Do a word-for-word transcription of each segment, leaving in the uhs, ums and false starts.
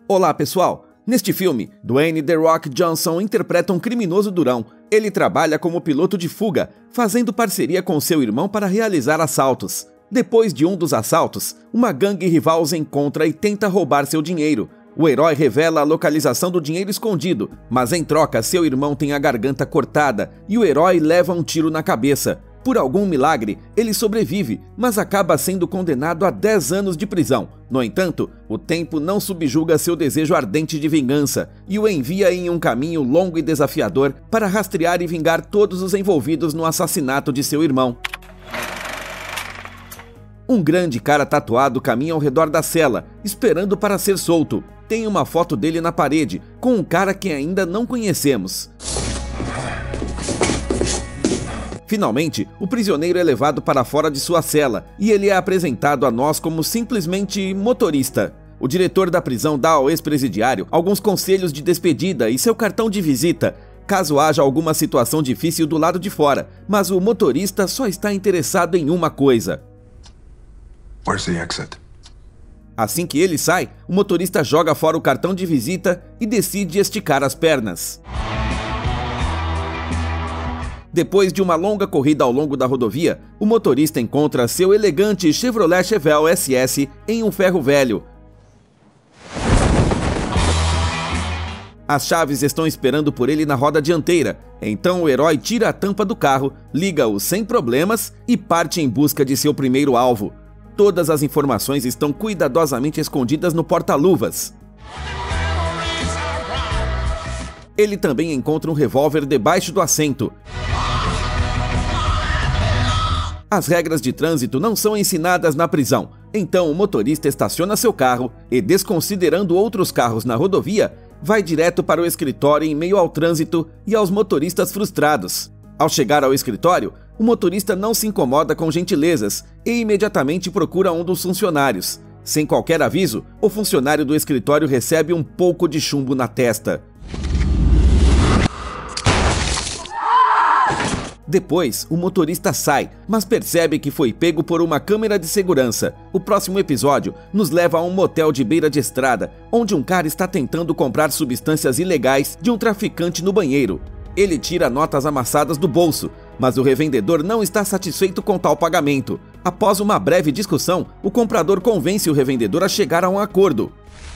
Olá, pessoal! Neste filme, Dwayne The Rock Johnson interpreta um criminoso durão. Ele trabalha como piloto de fuga, fazendo parceria com seu irmão para realizar assaltos. Depois de um dos assaltos, uma gangue rival os encontra e tenta roubar seu dinheiro. O herói revela a localização do dinheiro escondido, mas em troca seu irmão tem a garganta cortada e o herói leva um tiro na cabeça. Por algum milagre, ele sobrevive, mas acaba sendo condenado a dez anos de prisão. No entanto, o tempo não subjuga seu desejo ardente de vingança e o envia em um caminho longo e desafiador para rastrear e vingar todos os envolvidos no assassinato de seu irmão. Um grande cara tatuado caminha ao redor da cela, esperando para ser solto. Tem uma foto dele na parede, com um cara que ainda não conhecemos. Finalmente, o prisioneiro é levado para fora de sua cela e ele é apresentado a nós como simplesmente motorista. O diretor da prisão dá ao ex-presidiário alguns conselhos de despedida e seu cartão de visita, caso haja alguma situação difícil do lado de fora, mas o motorista só está interessado em uma coisa. Where's the exit? Assim que ele sai, o motorista joga fora o cartão de visita e decide esticar as pernas. Depois de uma longa corrida ao longo da rodovia, o motorista encontra seu elegante Chevrolet Chevelle S S em um ferro velho. As chaves estão esperando por ele na roda dianteira, então o herói tira a tampa do carro, liga-o sem problemas e parte em busca de seu primeiro alvo. Todas as informações estão cuidadosamente escondidas no porta-luvas. Ele também encontra um revólver debaixo do assento. As regras de trânsito não são ensinadas na prisão, então o motorista estaciona seu carro e, desconsiderando outros carros na rodovia, vai direto para o escritório em meio ao trânsito e aos motoristas frustrados. Ao chegar ao escritório, o motorista não se incomoda com gentilezas e imediatamente procura um dos funcionários. Sem qualquer aviso, o funcionário do escritório recebe um pouco de chumbo na testa. Depois, o motorista sai, mas percebe que foi pego por uma câmera de segurança. O próximo episódio nos leva a um motel de beira de estrada, onde um cara está tentando comprar substâncias ilegais de um traficante no banheiro. Ele tira notas amassadas do bolso, mas o revendedor não está satisfeito com tal pagamento. Após uma breve discussão, o comprador convence o revendedor a chegar a um acordo.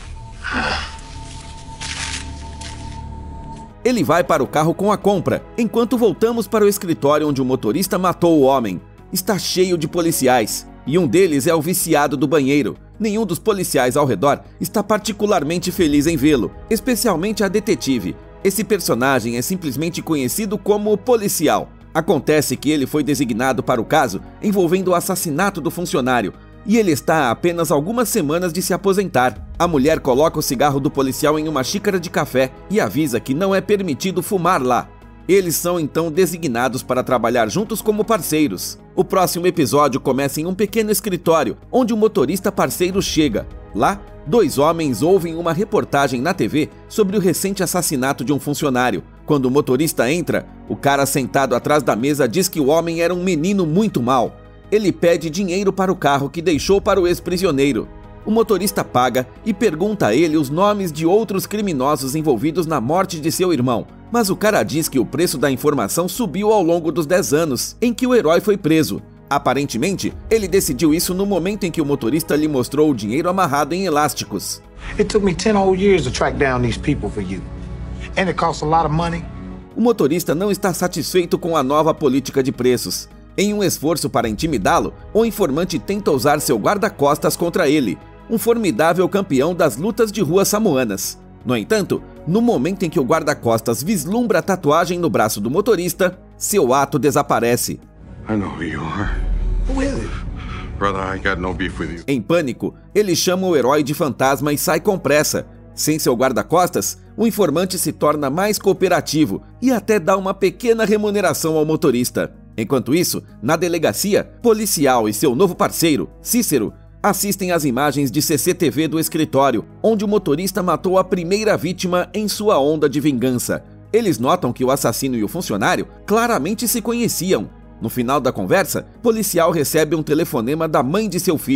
Ele vai para o carro com a compra, enquanto voltamos para o escritório onde o motorista matou o homem. Está cheio de policiais, e um deles é o viciado do banheiro. Nenhum dos policiais ao redor está particularmente feliz em vê-lo, especialmente a detetive. Esse personagem é simplesmente conhecido como policial. Acontece que ele foi designado para o caso envolvendo o assassinato do funcionário, e ele está há apenas algumas semanas de se aposentar. A mulher coloca o cigarro do policial em uma xícara de café e avisa que não é permitido fumar lá. Eles são então designados para trabalhar juntos como parceiros. O próximo episódio começa em um pequeno escritório, onde o motorista parceiro chega. Lá, dois homens ouvem uma reportagem na T V sobre o recente assassinato de um funcionário. Quando o motorista entra, o cara sentado atrás da mesa diz que o homem era um menino muito mau. Ele pede dinheiro para o carro que deixou para o ex-prisioneiro. O motorista paga e pergunta a ele os nomes de outros criminosos envolvidos na morte de seu irmão, mas o cara diz que o preço da informação subiu ao longo dos dez anos em que o herói foi preso. Aparentemente, ele decidiu isso no momento em que o motorista lhe mostrou o dinheiro amarrado em elásticos. It took me ten whole years to track down these people for you. And it costs a lot of money. O motorista não está satisfeito com a nova política de preços. Em um esforço para intimidá-lo, o informante tenta usar seu guarda-costas contra ele, um formidável campeão das lutas de rua samoanas. No entanto, no momento em que o guarda-costas vislumbra a tatuagem no braço do motorista, seu ato desaparece. I know who you are. Who is it? Brother, I got no beef with you. Em pânico, ele chama o herói de fantasma e sai com pressa. Sem seu guarda-costas, o informante se torna mais cooperativo e até dá uma pequena remuneração ao motorista. Enquanto isso, na delegacia, policial e seu novo parceiro, Cícero, assistem às imagens de C C T V do escritório, onde o motorista matou a primeira vítima em sua onda de vingança. Eles notam que o assassino e o funcionário claramente se conheciam. No final da conversa, o policial recebe um telefonema da mãe de seu filho.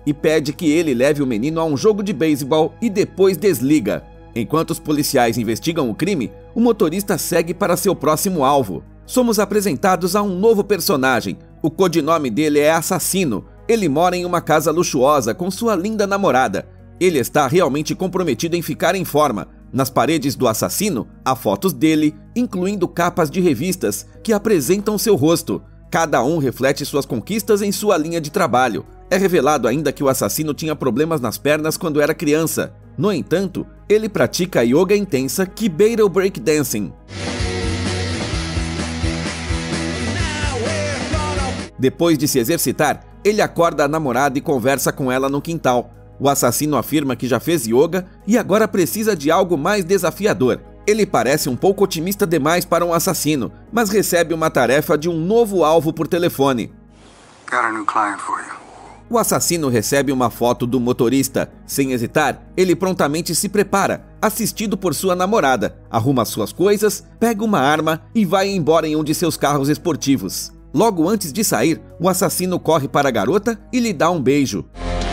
e pede que ele leve o menino a um jogo de beisebol e depois desliga. Enquanto os policiais investigam o crime, o motorista segue para seu próximo alvo. Somos apresentados a um novo personagem. O codinome dele é Assassino. Ele mora em uma casa luxuosa com sua linda namorada. Ele está realmente comprometido em ficar em forma. Nas paredes do Assassino, há fotos dele, incluindo capas de revistas que apresentam seu rosto. Cada um reflete suas conquistas em sua linha de trabalho. É revelado ainda que o assassino tinha problemas nas pernas quando era criança. No entanto, ele pratica yoga intensa que beira o breakdancing. Depois de se exercitar, ele acorda a namorada e conversa com ela no quintal. O assassino afirma que já fez yoga e agora precisa de algo mais desafiador. Ele parece um pouco otimista demais para um assassino, mas recebe uma tarefa de um novo alvo por telefone. Got a new client for you. O assassino recebe uma foto do motorista. Sem hesitar, ele prontamente se prepara, assistido por sua namorada, arruma suas coisas, pega uma arma e vai embora em um de seus carros esportivos. Logo antes de sair, o assassino corre para a garota e lhe dá um beijo.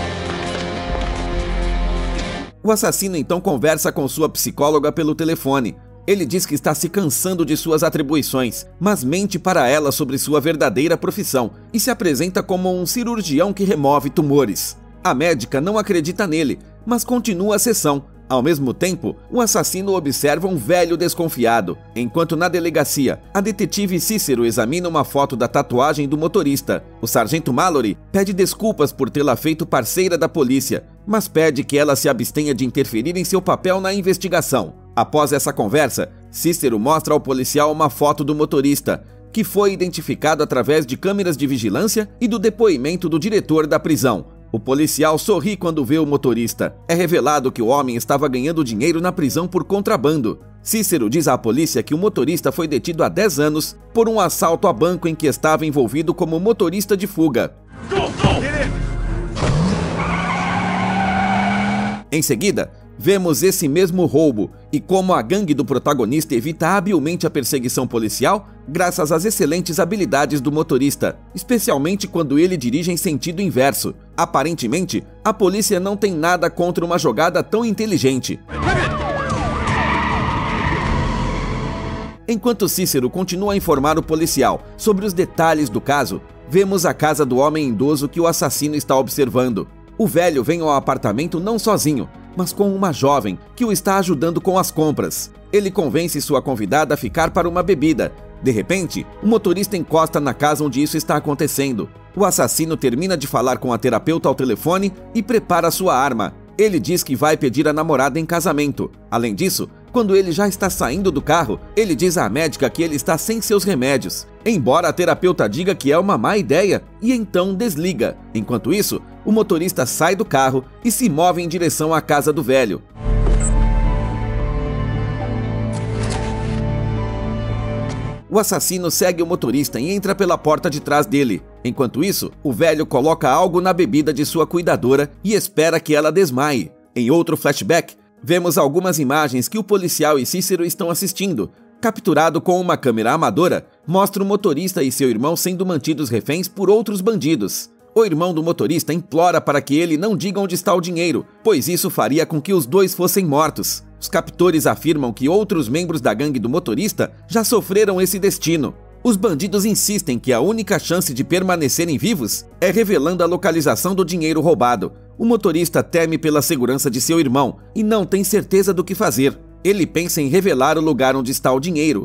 O assassino então conversa com sua psicóloga pelo telefone. Ele diz que está se cansando de suas atribuições, mas mente para ela sobre sua verdadeira profissão e se apresenta como um cirurgião que remove tumores. A médica não acredita nele, mas continua a sessão. Ao mesmo tempo, o assassino observa um velho desconfiado, enquanto na delegacia, a detetive Cícero examina uma foto da tatuagem do motorista. O sargento Mallory pede desculpas por tê-la feito parceira da polícia, mas pede que ela se abstenha de interferir em seu papel na investigação. Após essa conversa, Cícero mostra ao policial uma foto do motorista, que foi identificado através de câmeras de vigilância e do depoimento do diretor da prisão. O policial sorri quando vê o motorista. É revelado que o homem estava ganhando dinheiro na prisão por contrabando. Cícero diz à polícia que o motorista foi detido há dez anos por um assalto a banco em que estava envolvido como motorista de fuga. Go, go. Em seguida, vemos esse mesmo roubo e como a gangue do protagonista evita habilmente a perseguição policial graças às excelentes habilidades do motorista, especialmente quando ele dirige em sentido inverso. Aparentemente, a polícia não tem nada contra uma jogada tão inteligente. Enquanto Cícero continua a informar o policial sobre os detalhes do caso, vemos a casa do homem idoso que o assassino está observando. O velho vem ao apartamento não sozinho, mas com uma jovem que o está ajudando com as compras. Ele convence sua convidada a ficar para uma bebida. De repente, o motorista encosta na casa onde isso está acontecendo. O assassino termina de falar com a terapeuta ao telefone e prepara sua arma. Ele diz que vai pedir a namorada em casamento. Além disso, quando ele já está saindo do carro, ele diz à médica que ele está sem seus remédios, embora a terapeuta diga que é uma má ideia, e então desliga. Enquanto isso, o motorista sai do carro e se move em direção à casa do velho. O assassino segue o motorista e entra pela porta de trás dele. Enquanto isso, o velho coloca algo na bebida de sua cuidadora e espera que ela desmaie. Em outro flashback, vemos algumas imagens que o policial e Cícero estão assistindo. Capturado com uma câmera amadora, mostra o motorista e seu irmão sendo mantidos reféns por outros bandidos. O irmão do motorista implora para que ele não diga onde está o dinheiro, pois isso faria com que os dois fossem mortos. Os captores afirmam que outros membros da gangue do motorista já sofreram esse destino. Os bandidos insistem que a única chance de permanecerem vivos é revelando a localização do dinheiro roubado. O motorista teme pela segurança de seu irmão e não tem certeza do que fazer. Ele pensa em revelar o lugar onde está o dinheiro.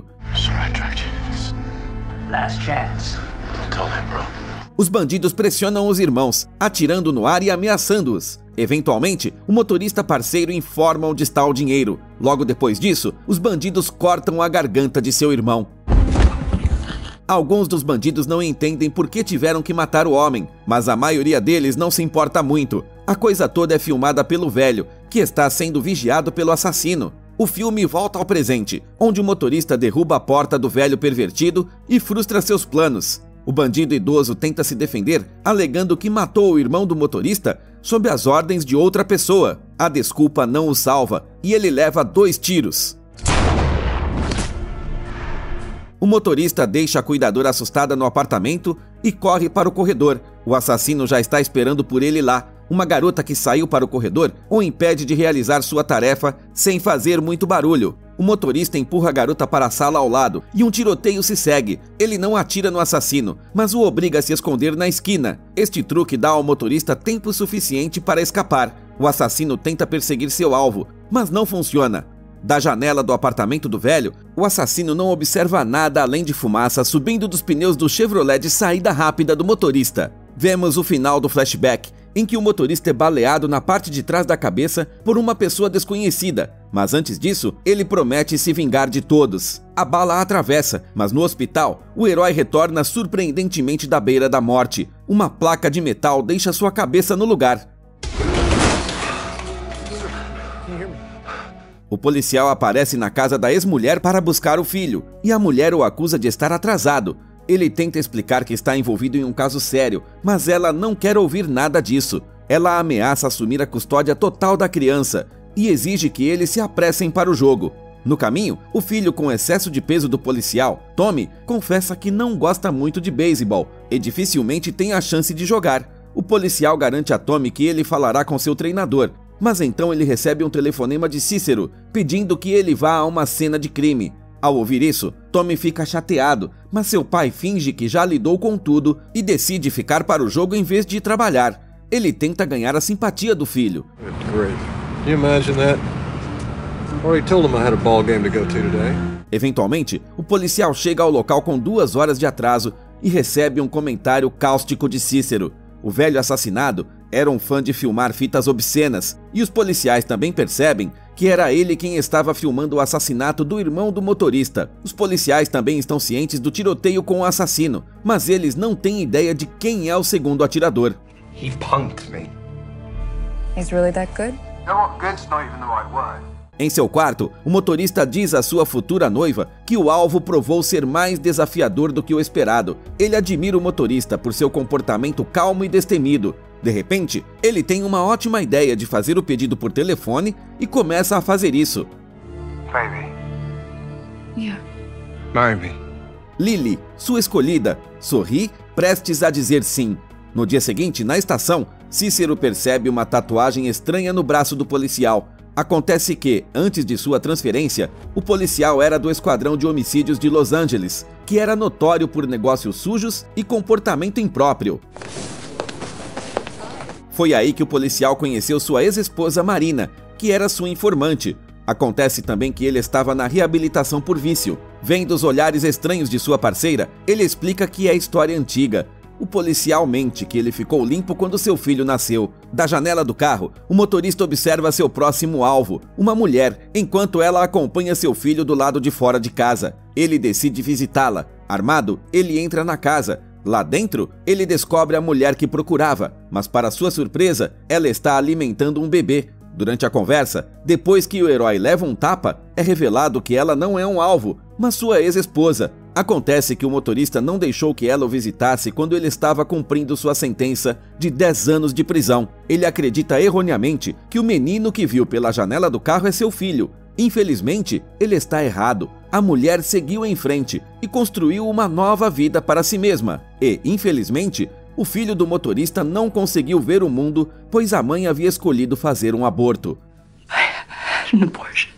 Last chance. Tell him, bro. Os bandidos pressionam os irmãos, atirando no ar e ameaçando-os. Eventualmente, o motorista parceiro informa onde está o dinheiro. Logo depois disso, os bandidos cortam a garganta de seu irmão. Alguns dos bandidos não entendem por que tiveram que matar o homem, mas a maioria deles não se importa muito. A coisa toda é filmada pelo velho, que está sendo vigiado pelo assassino. O filme volta ao presente, onde o motorista derruba a porta do velho pervertido e frustra seus planos. O bandido idoso tenta se defender, alegando que matou o irmão do motorista sob as ordens de outra pessoa. A desculpa não o salva e ele leva dois tiros. O motorista deixa a cuidadora assustada no apartamento e corre para o corredor. O assassino já está esperando por ele lá. Uma garota que saiu para o corredor o impede de realizar sua tarefa sem fazer muito barulho. O motorista empurra a garota para a sala ao lado e um tiroteio se segue. Ele não atira no assassino, mas o obriga a se esconder na esquina. Este truque dá ao motorista tempo suficiente para escapar. O assassino tenta perseguir seu alvo, mas não funciona. Da janela do apartamento do velho, o assassino não observa nada além de fumaça subindo dos pneus do Chevrolet de saída rápida do motorista. Vemos o final do flashback, em que o motorista é baleado na parte de trás da cabeça por uma pessoa desconhecida, mas antes disso, ele promete se vingar de todos. A bala atravessa, mas no hospital, o herói retorna surpreendentemente da beira da morte. Uma placa de metal deixa sua cabeça no lugar. O policial aparece na casa da ex-mulher para buscar o filho, e a mulher o acusa de estar atrasado. Ele tenta explicar que está envolvido em um caso sério, mas ela não quer ouvir nada disso. Ela ameaça assumir a custódia total da criança e exige que eles se apressem para o jogo. No caminho, o filho com excesso de peso do policial, Tommy, confessa que não gosta muito de beisebol e dificilmente tem a chance de jogar. O policial garante a Tommy que ele falará com seu treinador, mas então ele recebe um telefonema de Cícero pedindo que ele vá a uma cena de crime. Ao ouvir isso, Tommy fica chateado, mas seu pai finge que já lidou com tudo e decide ficar para o jogo em vez de trabalhar. Ele tenta ganhar a simpatia do filho. Eventualmente, o policial chega ao local com duas horas de atraso e recebe um comentário cáustico de Cícero. O velho assassinado era um fã de filmar fitas obscenas, e os policiais também percebem que era ele quem estava filmando o assassinato do irmão do motorista. Os policiais também estão cientes do tiroteio com o assassino, mas eles não têm ideia de quem é o segundo atirador. He punked me. He's really that good? No, good's not even the right word. Em seu quarto, o motorista diz à sua futura noiva que o alvo provou ser mais desafiador do que o esperado. Ele admira o motorista por seu comportamento calmo e destemido. De repente, ele tem uma ótima ideia de fazer o pedido por telefone e começa a fazer isso. Baby. Yeah. Marry me. Lily, sua escolhida, sorri, prestes a dizer sim. No dia seguinte, na estação, Cícero percebe uma tatuagem estranha no braço do policial. Acontece que, antes de sua transferência, o policial era do Esquadrão de Homicídios de Los Angeles, que era notório por negócios sujos e comportamento impróprio. Foi aí que o policial conheceu sua ex-esposa Marina, que era sua informante. Acontece também que ele estava na reabilitação por vício. Vendo os olhares estranhos de sua parceira, ele explica que é história antiga. O policial mente que ele ficou limpo quando seu filho nasceu. Da janela do carro, o motorista observa seu próximo alvo, uma mulher, enquanto ela acompanha seu filho do lado de fora de casa. Ele decide visitá-la. Armado, ele entra na casa. Lá dentro, ele descobre a mulher que procurava, mas para sua surpresa, ela está alimentando um bebê. Durante a conversa, depois que o herói leva um tapa, é revelado que ela não é um alvo, mas sua ex-esposa. Acontece que o motorista não deixou que ela o visitasse quando ele estava cumprindo sua sentença de dez anos de prisão. Ele acredita erroneamente que o menino que viu pela janela do carro é seu filho. Infelizmente, ele está errado. A mulher seguiu em frente e construiu uma nova vida para si mesma. E, infelizmente, o filho do motorista não conseguiu ver o mundo, pois a mãe havia escolhido fazer um aborto. I had an abortion.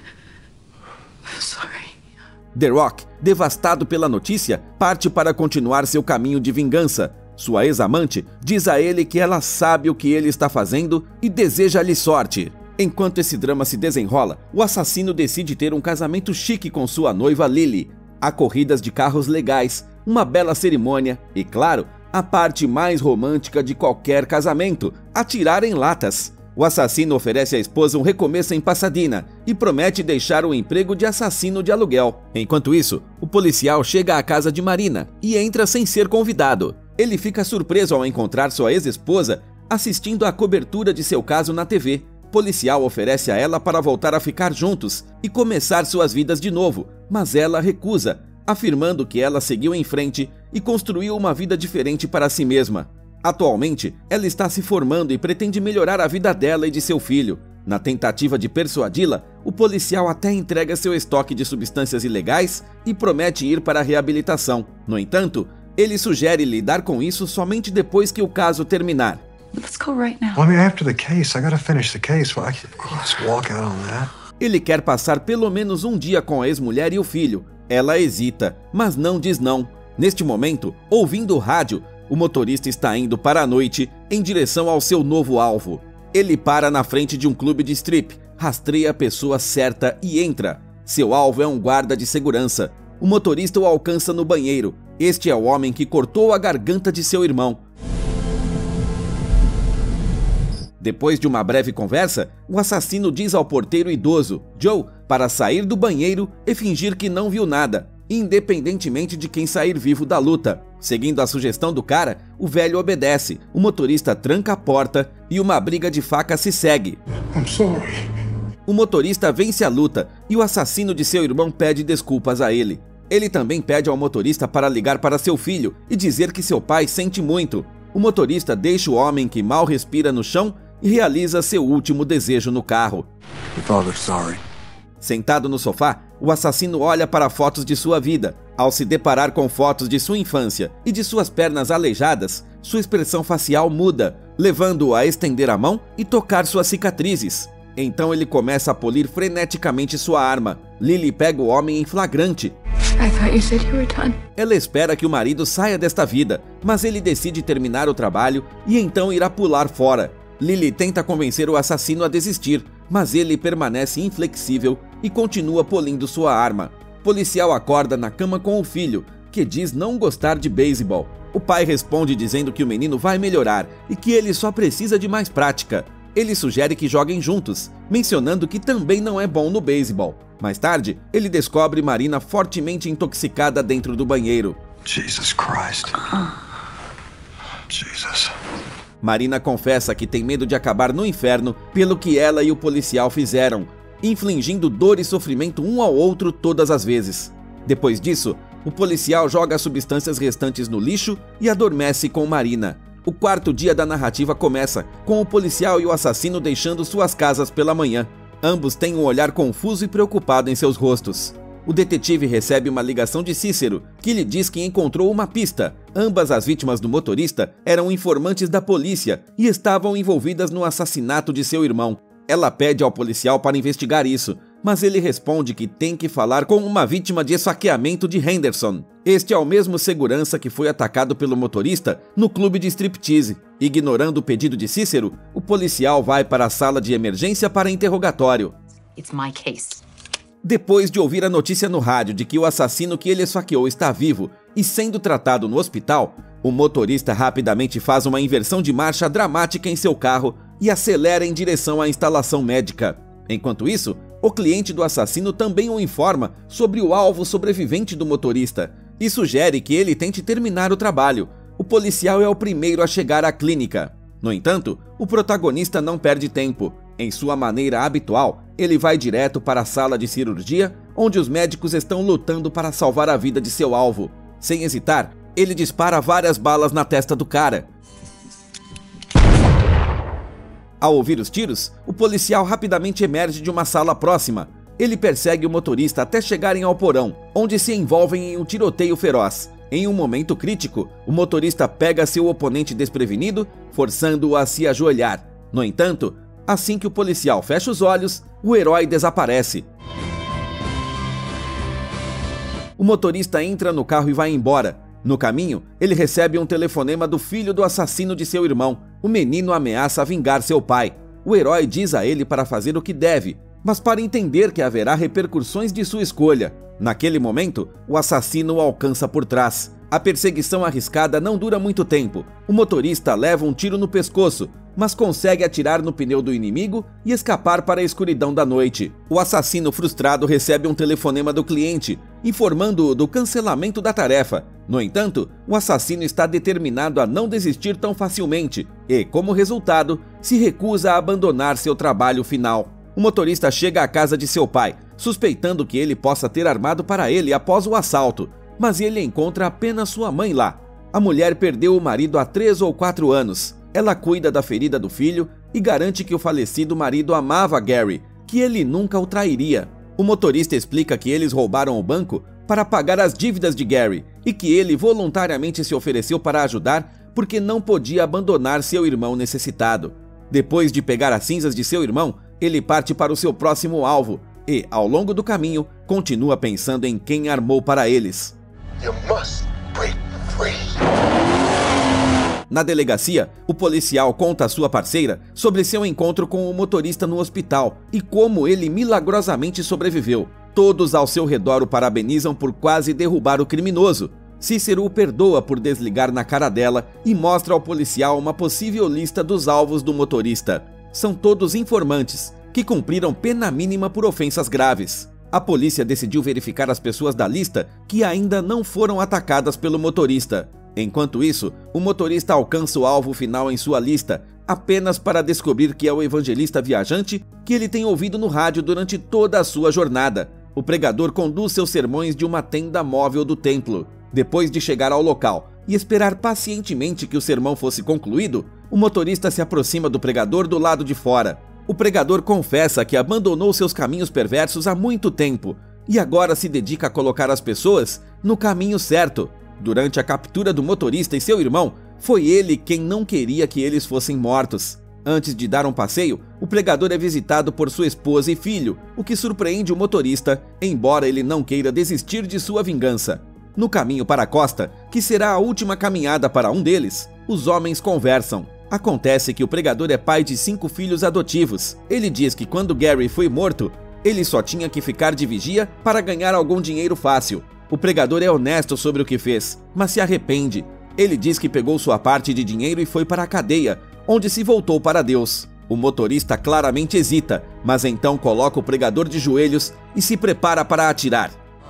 Sorry. The Rock, devastado pela notícia, parte para continuar seu caminho de vingança. Sua ex-amante diz a ele que ela sabe o que ele está fazendo e deseja-lhe sorte. Enquanto esse drama se desenrola, o assassino decide ter um casamento chique com sua noiva Lily. Há corridas de carros legais, uma bela cerimônia e, claro, a parte mais romântica de qualquer casamento, atirar em latas. O assassino oferece à esposa um recomeço em Pasadena e promete deixar o emprego de assassino de aluguel. Enquanto isso, o policial chega à casa de Marina e entra sem ser convidado. Ele fica surpreso ao encontrar sua ex-esposa assistindo à cobertura de seu caso na T V. O policial oferece a ela para voltar a ficar juntos e começar suas vidas de novo, mas ela recusa, afirmando que ela seguiu em frente e construiu uma vida diferente para si mesma. Atualmente, ela está se formando e pretende melhorar a vida dela e de seu filho. Na tentativa de persuadi-la, o policial até entrega seu estoque de substâncias ilegais e promete ir para a reabilitação. No entanto, ele sugere lidar com isso somente depois que o caso terminar. Let's go right now. Well, I mean, after the case, I gotta finish the case. Well, I can't just walk out on that. Ele quer passar pelo menos um dia com a ex-mulher e o filho. Ela hesita, mas não diz não. Neste momento, ouvindo o rádio, o motorista está indo para a noite em direção ao seu novo alvo. Ele para na frente de um clube de strip, rastreia a pessoa certa e entra. Seu alvo é um guarda de segurança. O motorista o alcança no banheiro. Este é o homem que cortou a garganta de seu irmão. Depois de uma breve conversa, o assassino diz ao porteiro idoso, Joe, para sair do banheiro e fingir que não viu nada, independentemente de quem sair vivo da luta. Seguindo a sugestão do cara, o velho obedece, o motorista tranca a porta e uma briga de faca se segue. I'm sorry. O motorista vence a luta e o assassino de seu irmão pede desculpas a ele. Ele também pede ao motorista para ligar para seu filho e dizer que seu pai sente muito. O motorista deixa o homem que mal respira no chão e realiza seu último desejo no carro. Your father's sorry. Sentado no sofá, o assassino olha para fotos de sua vida. Ao se deparar com fotos de sua infância e de suas pernas aleijadas, sua expressão facial muda, levando-o a estender a mão e tocar suas cicatrizes. Então ele começa a polir freneticamente sua arma. Lily pega o homem em flagrante. I thought you said you were done. Ela espera que o marido saia desta vida, mas ele decide terminar o trabalho e então irá pular fora. Lily tenta convencer o assassino a desistir, mas ele permanece inflexível e continua polindo sua arma. O policial acorda na cama com o filho, que diz não gostar de beisebol. O pai responde dizendo que o menino vai melhorar e que ele só precisa de mais prática. Ele sugere que joguem juntos, mencionando que também não é bom no beisebol. Mais tarde, ele descobre Marina fortemente intoxicada dentro do banheiro. Jesus Christ. Jesus. Marina confessa que tem medo de acabar no inferno pelo que ela e o policial fizeram, infligindo dor e sofrimento um ao outro todas as vezes. Depois disso, o policial joga as substâncias restantes no lixo e adormece com Marina. O quarto dia da narrativa começa, com o policial e o assassino deixando suas casas pela manhã. Ambos têm um olhar confuso e preocupado em seus rostos. O detetive recebe uma ligação de Cícero, que lhe diz que encontrou uma pista. Ambas as vítimas do motorista eram informantes da polícia e estavam envolvidas no assassinato de seu irmão. Ela pede ao policial para investigar isso, mas ele responde que tem que falar com uma vítima de esfaqueamento de Henderson. Este é o mesmo segurança que foi atacado pelo motorista no clube de striptease. Ignorando o pedido de Cícero, o policial vai para a sala de emergência para interrogatório. It's my case. Depois de ouvir a notícia no rádio de que o assassino que ele esfaqueou está vivo e sendo tratado no hospital, o motorista rapidamente faz uma inversão de marcha dramática em seu carro e acelera em direção à instalação médica. Enquanto isso, o cliente do assassino também o informa sobre o alvo sobrevivente do motorista e sugere que ele tente terminar o trabalho. O policial é o primeiro a chegar à clínica. No entanto, o protagonista não perde tempo. Em sua maneira habitual, ele vai direto para a sala de cirurgia, onde os médicos estão lutando para salvar a vida de seu alvo. Sem hesitar, ele dispara várias balas na testa do cara. Ao ouvir os tiros, o policial rapidamente emerge de uma sala próxima. Ele persegue o motorista até chegarem ao porão, onde se envolvem em um tiroteio feroz. Em um momento crítico, o motorista pega seu oponente desprevenido, forçando-o a se ajoelhar. No entanto, assim que o policial fecha os olhos, o herói desaparece. O motorista entra no carro e vai embora. No caminho, ele recebe um telefonema do filho do assassino de seu irmão. O menino ameaça vingar seu pai. O herói diz a ele para fazer o que deve, mas para entender que haverá repercussões de sua escolha. Naquele momento, o assassino o alcança por trás. A perseguição arriscada não dura muito tempo. O motorista leva um tiro no pescoço, mas consegue atirar no pneu do inimigo e escapar para a escuridão da noite. O assassino frustrado recebe um telefonema do cliente, informando-o do cancelamento da tarefa. No entanto, o assassino está determinado a não desistir tão facilmente e, como resultado, se recusa a abandonar seu trabalho final. O motorista chega à casa de seu pai, suspeitando que ele possa ter armado para ele após o assalto, mas ele encontra apenas sua mãe lá. A mulher perdeu o marido há três ou quatro anos. Ela cuida da ferida do filho e garante que o falecido marido amava Gary, que ele nunca o trairia. O motorista explica que eles roubaram o banco para pagar as dívidas de Gary e que ele voluntariamente se ofereceu para ajudar porque não podia abandonar seu irmão necessitado. Depois de pegar as cinzas de seu irmão, ele parte para o seu próximo alvo e, ao longo do caminho, continua pensando em quem armou para eles. You must break free. Na delegacia, o policial conta à sua parceira sobre seu encontro com o motorista no hospital e como ele milagrosamente sobreviveu. Todos ao seu redor o parabenizam por quase derrubar o criminoso. Cícero o perdoa por desligar na cara dela e mostra ao policial uma possível lista dos alvos do motorista. São todos informantes, que cumpriram pena mínima por ofensas graves. A polícia decidiu verificar as pessoas da lista que ainda não foram atacadas pelo motorista. Enquanto isso, o motorista alcança o alvo final em sua lista, apenas para descobrir que é o evangelista viajante que ele tem ouvido no rádio durante toda a sua jornada. O pregador conduz seus sermões de uma tenda móvel do templo. Depois de chegar ao local e esperar pacientemente que o sermão fosse concluído, o motorista se aproxima do pregador do lado de fora. O pregador confessa que abandonou seus caminhos perversos há muito tempo e agora se dedica a colocar as pessoas no caminho certo. Durante a captura do motorista e seu irmão, foi ele quem não queria que eles fossem mortos. Antes de dar um passeio, o pregador é visitado por sua esposa e filho, o que surpreende o motorista, embora ele não queira desistir de sua vingança. No caminho para a costa, que será a última caminhada para um deles, os homens conversam. Acontece que o pregador é pai de cinco filhos adotivos. Ele diz que quando Gary foi morto, ele só tinha que ficar de vigia para ganhar algum dinheiro fácil. O pregador é honesto sobre o que fez, mas se arrepende. Ele diz que pegou sua parte de dinheiro e foi para a cadeia, onde se voltou para Deus. O motorista claramente hesita, mas então coloca o pregador de joelhos e se prepara para atirar.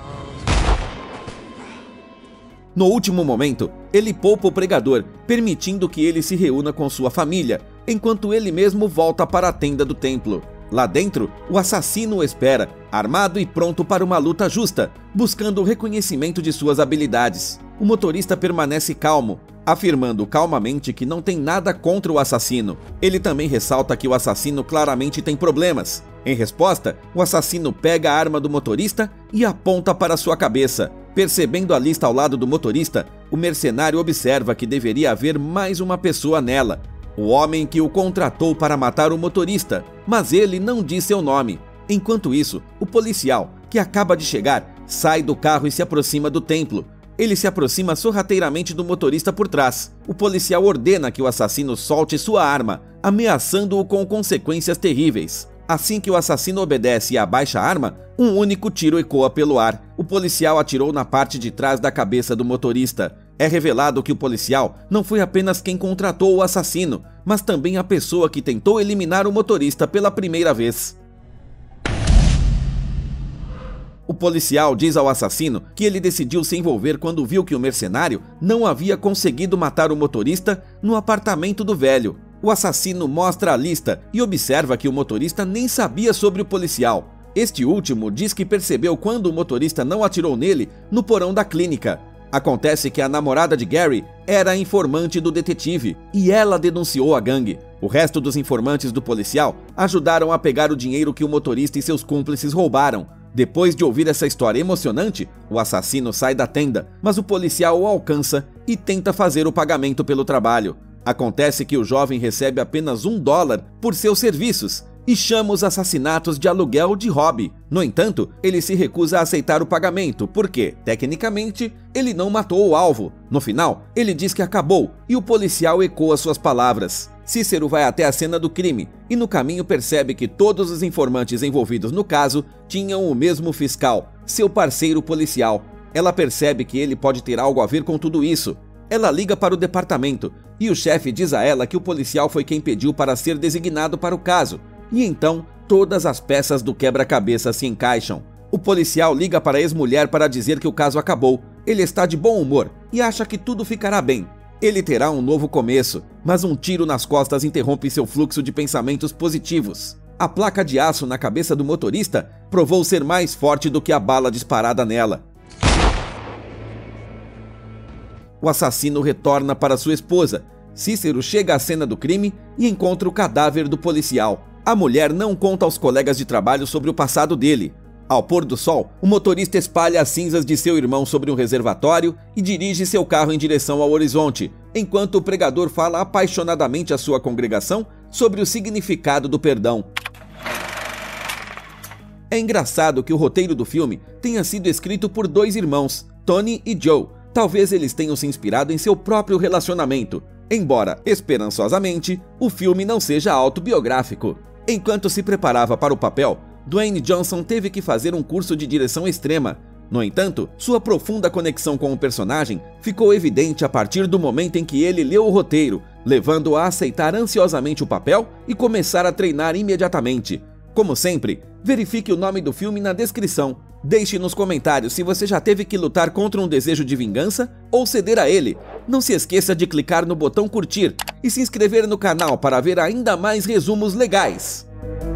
No último momento, ele poupa o pregador, permitindo que ele se reúna com sua família, enquanto ele mesmo volta para a tenda do templo. Lá dentro, o assassino o espera, armado e pronto para uma luta justa, buscando o reconhecimento de suas habilidades. O motorista permanece calmo, afirmando calmamente que não tem nada contra o assassino. Ele também ressalta que o assassino claramente tem problemas. Em resposta, o assassino pega a arma do motorista e aponta para sua cabeça. Percebendo a lista ao lado do motorista, o mercenário observa que deveria haver mais uma pessoa nela. O homem que o contratou para matar o motorista, mas ele não diz seu nome. Enquanto isso, o policial, que acaba de chegar, sai do carro e se aproxima do templo. Ele se aproxima sorrateiramente do motorista por trás. O policial ordena que o assassino solte sua arma, ameaçando-o com consequências terríveis. Assim que o assassino obedece e abaixa a arma, um único tiro ecoa pelo ar. O policial atirou na parte de trás da cabeça do motorista. É revelado que o policial não foi apenas quem contratou o assassino, mas também a pessoa que tentou eliminar o motorista pela primeira vez. O policial diz ao assassino que ele decidiu se envolver quando viu que o mercenário não havia conseguido matar o motorista no apartamento do velho. O assassino mostra a lista e observa que o motorista nem sabia sobre o policial. Este último diz que percebeu quando o motorista não atirou nele no porão da clínica. Acontece que a namorada de Gary era a informante do detetive e ela denunciou a gangue. O resto dos informantes do policial ajudaram a pegar o dinheiro que o motorista e seus cúmplices roubaram. Depois de ouvir essa história emocionante, o assassino sai da tenda, mas o policial o alcança e tenta fazer o pagamento pelo trabalho. Acontece que o jovem recebe apenas um dólar por seus serviços e chama os assassinatos de aluguel de hobby. No entanto, ele se recusa a aceitar o pagamento porque, tecnicamente, ele não matou o alvo. No final, ele diz que acabou e o policial ecoa suas palavras. Cícero vai até a cena do crime e no caminho percebe que todos os informantes envolvidos no caso tinham o mesmo fiscal, seu parceiro policial. Ela percebe que ele pode ter algo a ver com tudo isso. Ela liga para o departamento e o chefe diz a ela que o policial foi quem pediu para ser designado para o caso. E então, todas as peças do quebra-cabeça se encaixam. O policial liga para a ex-mulher para dizer que o caso acabou. Ele está de bom humor e acha que tudo ficará bem. Ele terá um novo começo, mas um tiro nas costas interrompe seu fluxo de pensamentos positivos. A placa de aço na cabeça do motorista provou ser mais forte do que a bala disparada nela. O assassino retorna para sua esposa. Cícero chega à cena do crime e encontra o cadáver do policial. A mulher não conta aos colegas de trabalho sobre o passado dele. Ao pôr do sol, o motorista espalha as cinzas de seu irmão sobre um reservatório e dirige seu carro em direção ao horizonte, enquanto o pregador fala apaixonadamente à sua congregação sobre o significado do perdão. É engraçado que o roteiro do filme tenha sido escrito por dois irmãos, Tony e Joe. Talvez eles tenham se inspirado em seu próprio relacionamento, embora, esperançosamente, o filme não seja autobiográfico. Enquanto se preparava para o papel, Dwayne Johnson teve que fazer um curso de direção extrema. No entanto, sua profunda conexão com o personagem ficou evidente a partir do momento em que ele leu o roteiro, levando-o a aceitar ansiosamente o papel e começar a treinar imediatamente. Como sempre, verifique o nome do filme na descrição. Deixe nos comentários se você já teve que lutar contra um desejo de vingança ou ceder a ele. Não se esqueça de clicar no botão curtir e se inscrever no canal para ver ainda mais resumos legais.